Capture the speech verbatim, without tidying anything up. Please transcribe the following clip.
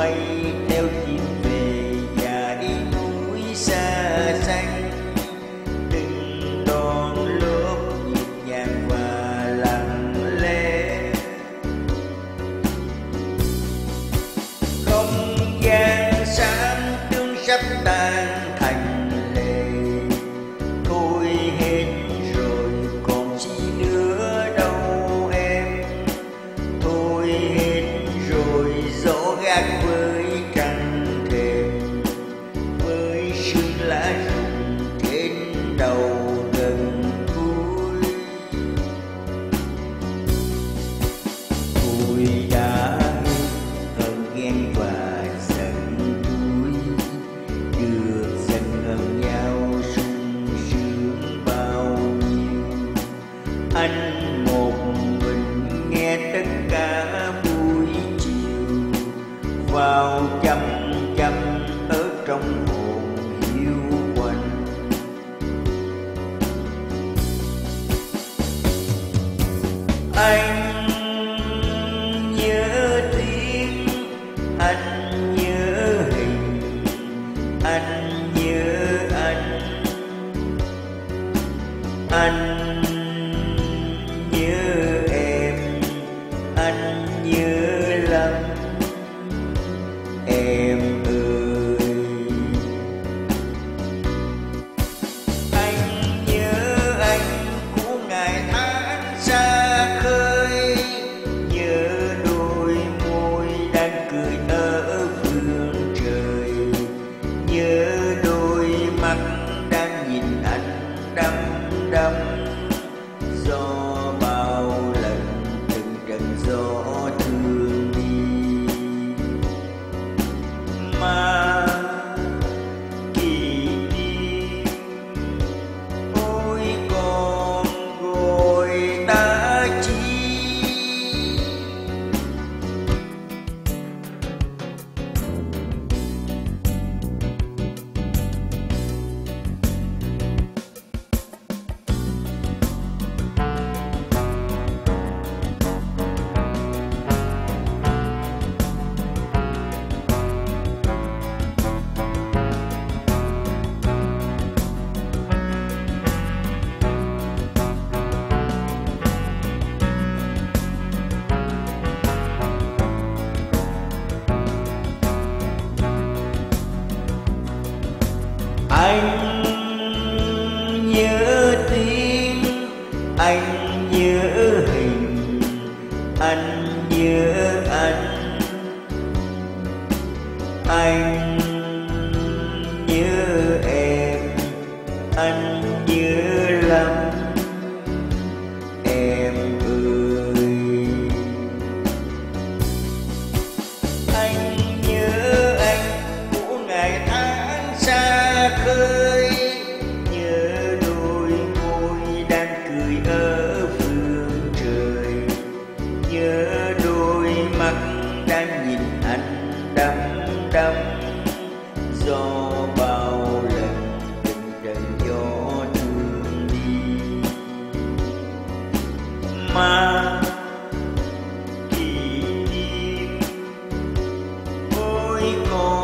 mây theo chim về và đi núi xa xanh. Từng đòn lốp nhịp nhàng và lặng lẽ, không gian xám tương sắp tan thành lệ. Thôi hết rồi còn chi nữa đâu em, thôi hết rồi gió gác với trăng thềm, với sương lá rụng trên đầu gần cuối. Tôi đã hờn ghen và giận đuối, được dần ấm nhau sung sướng bao nhiêu. Anh một mình nghe tất cả buổi chiều, vào chăm chăm ở trong hồn hiu quạnh. Anh nhớ tiếng, anh nhớ hình, anh nhớ anh, anh nhớ em, anh nhớ lắm em ơi. Anh nhớ anh của ngày tháng xa khơi, nhớ đôi môi đang cười ở phương trời, nhớ đôi mắt đang nhìn anh đăm đăm. Do bao lần từng trận gió thương đi, mà kỷ niệm ôi còn gọi ta chi. Anh nhớ tiếng, anh nhớ hình, anh nhớ anh, anh nhớ em, anh nhớ lắm em ơi. Anh nhớ anh của ngày tháng xa khơi, nhớ đôi môi đang cười ở phương trời, nhớ đôi mắt đang nhìn anh đăm đăm. Do bao lần từng trận gió thương đi, mà kỷ niệm ôi còn